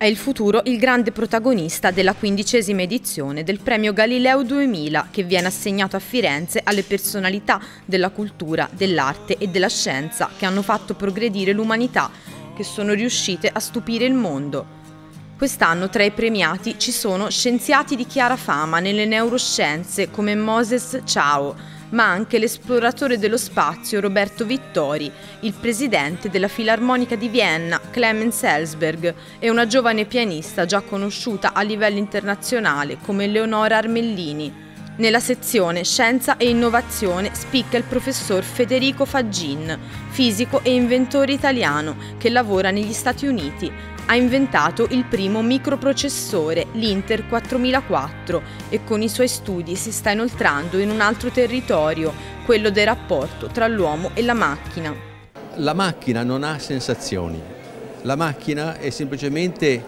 È il futuro il grande protagonista della 15ª edizione del Premio Galileo 2000, che viene assegnato a Firenze alle personalità della cultura, dell'arte e della scienza che hanno fatto progredire l'umanità, che sono riuscite a stupire il mondo. Quest'anno tra i premiati ci sono scienziati di chiara fama nelle neuroscienze come Moses Ciao, ma anche l'esploratore dello spazio Roberto Vittori, il presidente della Filarmonica di Vienna Clemens Ellsberg e una giovane pianista già conosciuta a livello internazionale come Leonora Armellini. Nella sezione Scienza e Innovazione spicca il professor Federico Faggin, fisico e inventore italiano che lavora negli Stati Uniti. Ha inventato il primo microprocessore, l'Inter 4004, e con i suoi studi si sta inoltrando in un altro territorio, quello del rapporto tra l'uomo e la macchina. La macchina non ha sensazioni, la macchina è semplicemente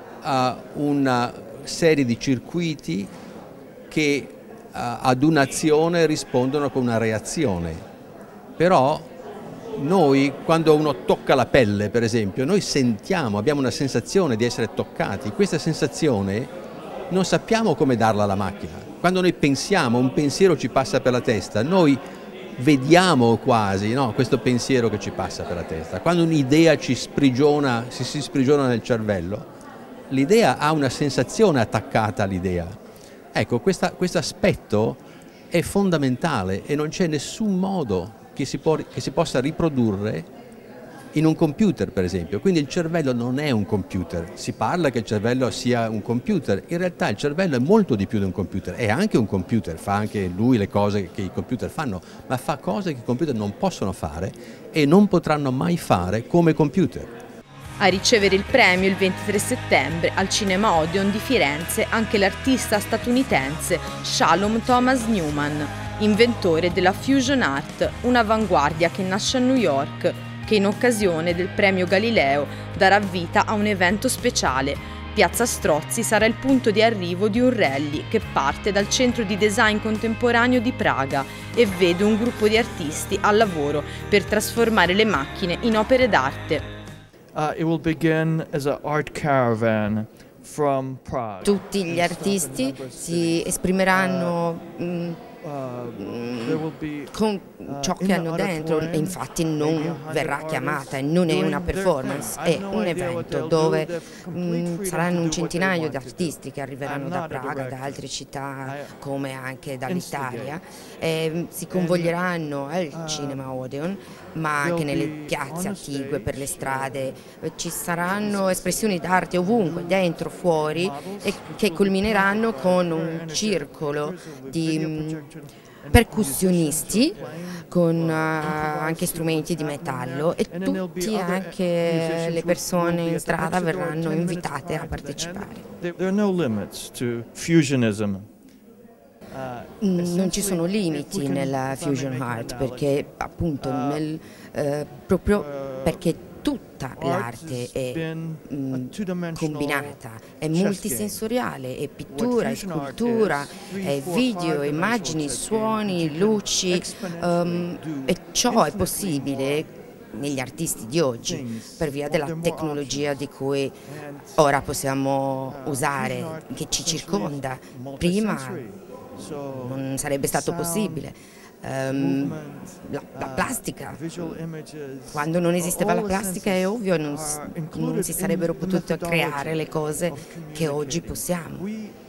una serie di circuiti che ad un'azione rispondono con una reazione. Però noi, quando uno tocca la pelle, per esempio, noi sentiamo, abbiamo una sensazione di essere toccati. Questa sensazione non sappiamo come darla alla macchina. Quando noi pensiamo, un pensiero ci passa per la testa, noi vediamo quasi, no, questo pensiero che ci passa per la testa. Quando un'idea ci sprigiona, si sprigiona nel cervello, l'idea ha una sensazione attaccata all'idea. Ecco, questo aspetto è fondamentale e non c'è nessun modo che si possa riprodurre in un computer, per esempio. Quindi il cervello non è un computer. Si parla che il cervello sia un computer, in realtà il cervello è molto di più di un computer, è anche un computer, fa anche lui le cose che i computer fanno, ma fa cose che i computer non possono fare e non potranno mai fare come computer. A ricevere il premio il 23 settembre al Cinema Odeon di Firenze anche l'artista statunitense Shalom Thomas Newman, inventore della Fusion Art, un'avanguardia che nasce a New York, che in occasione del Premio Galileo darà vita a un evento speciale. Piazza Strozzi sarà il punto di arrivo di un rally che parte dal Centro di Design Contemporaneo di Praga e vede un gruppo di artisti al lavoro per trasformare le macchine in opere d'arte. It will begin as an art caravan from Prague. Tutti gli artisti si esprimeranno con ciò che hanno dentro e infatti non verrà chiamata e non è una performance, è un evento dove saranno un centinaio di artisti che arriveranno da Praga, da altre città come anche dall'Italia e si convoglieranno al Cinema Odeon, ma anche nelle piazze attigue, per le strade. Ci saranno espressioni d'arte ovunque, dentro, fuori, e che culmineranno con un circolo di percussionisti con anche strumenti di metallo e tutti, anche le persone in strada, verranno invitate a partecipare. Non ci sono limiti nella Fusion Art perché appunto proprio perché tutta l'arte è combinata, è multisensoriale, è pittura, è scultura, è video, immagini, suoni, luci e ciò è possibile negli artisti di oggi per via della tecnologia di cui ora possiamo usare, che ci circonda. Prima non sarebbe stato possibile. La plastica, quando non esisteva la plastica è ovvio non si sarebbero potute creare le cose che oggi possiamo.